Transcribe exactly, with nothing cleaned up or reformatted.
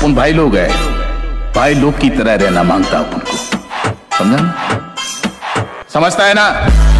अपन भाई लोग है, भाई लोग की तरह रहना मांगता अपन को, समझा ना? समझता है ना?